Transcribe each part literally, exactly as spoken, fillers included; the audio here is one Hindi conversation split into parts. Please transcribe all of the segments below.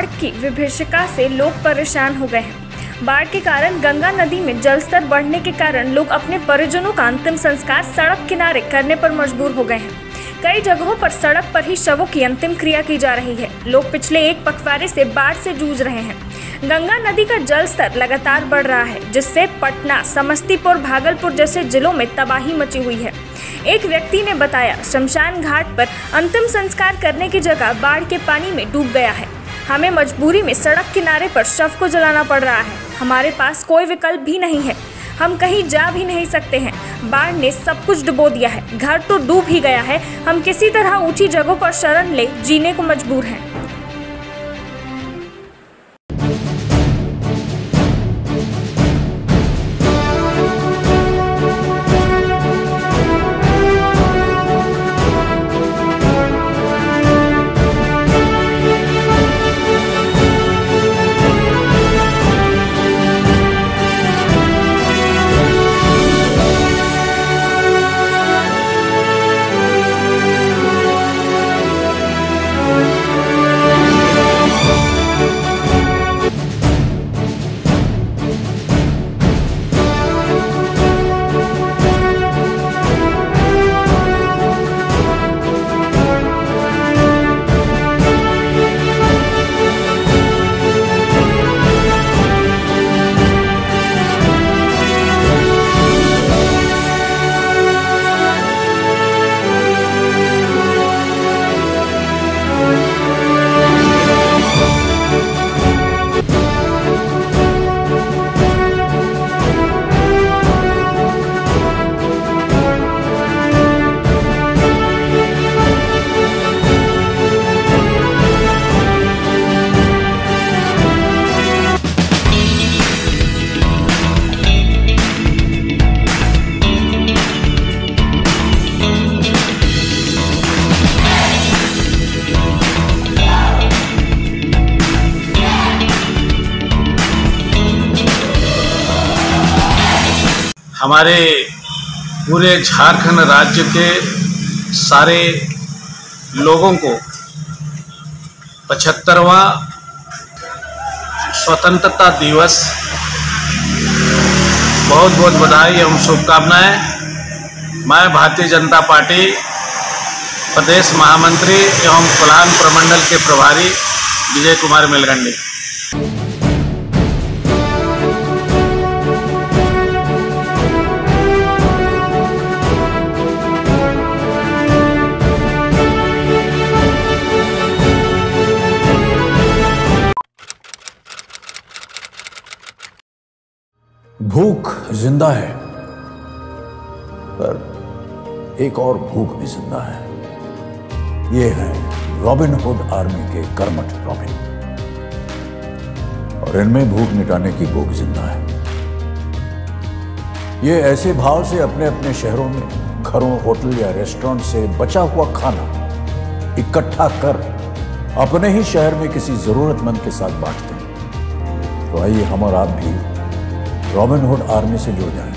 बाढ़ की विभीषिका से लोग परेशान हो गए हैं। बाढ़ के कारण गंगा नदी में जलस्तर बढ़ने के कारण लोग अपने परिजनों का अंतिम संस्कार सड़क किनारे करने पर मजबूर हो गए हैं। कई जगहों पर सड़क पर ही शवों की अंतिम क्रिया की जा रही है। लोग पिछले एक पखवाड़े से बाढ़ से जूझ रहे हैं। गंगा नदी का जलस्तर लगातार बढ़ रहा है, जिससे पटना, समस्तीपुर, भागलपुर जैसे जिलों में तबाही मची हुई है। एक व्यक्ति ने बताया, शमशान घाट पर अंतिम संस्कार करने की जगह बाढ़ के पानी में डूब गया है। हमें मजबूरी में सड़क किनारे पर शव को जलाना पड़ रहा है। हमारे पास कोई विकल्प भी नहीं है। हम कहीं जा भी नहीं सकते हैं। बाढ़ ने सब कुछ डुबो दिया है। घर तो डूब ही गया है। हम किसी तरह ऊंची जगहों पर शरण ले जीने को मजबूर हैं। हमारे पूरे झारखंड राज्य के सारे लोगों को पचहत्तरवां स्वतंत्रता दिवस बहुत बहुत बधाई एवं शुभकामनाएं। मैं भारतीय जनता पार्टी प्रदेश महामंत्री एवं कोल्हान प्रमंडल के प्रभारी विजय कुमार मेलगंडी। भूख जिंदा है, पर एक और भूख भी जिंदा है। ये है रॉबिन हुड आर्मी के कर्मठ रॉबिन, और इनमें भूख मिटाने की भूख जिंदा है। ये ऐसे भाव से अपने अपने शहरों में घरों, होटल या रेस्टोरेंट से बचा हुआ खाना इकट्ठा कर अपने ही शहर में किसी जरूरतमंद के साथ बांटते हैं। तो आइए हम और आप भी रॉबिन हुड आर्मी से जुड़ जाएं।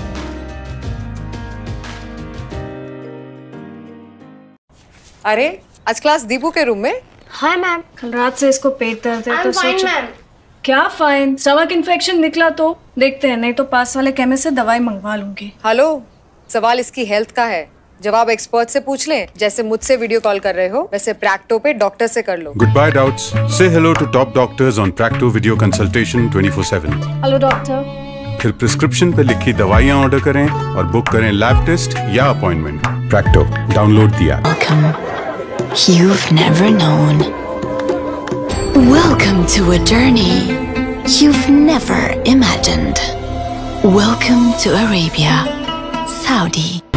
अरे आज क्लास दीपू के रूम में? हाँ मैम, कल रात से इसको पेट दर्द है तो सोचो। मैम क्या फाइन? स्टमक इन्फेक्शन निकला तो देखते हैं, नहीं तो पास वाले केमिस्ट से दवाई मंगवा लूंगी। हेलो, सवाल इसकी हेल्थ का है, जवाब एक्सपर्ट से पूछ लें। जैसे मुझसे वीडियो कॉल कर रहे हो, वैसे प्रैक्टो पे डॉक्टर से कर लो। गुड बाय डाउट्स, से hello to top doctors on Practo video consultation twenty four seven. Hello doctor. फिर प्रिस्क्रिप्शन पे लिखी दवाइयाँ ऑर्डर करें और बुक करें लैब टेस्ट या appointment. Practo, download the app. Welcome. You've never known. Welcome to a journey you've never imagined. Welcome to Arabia, Saudi.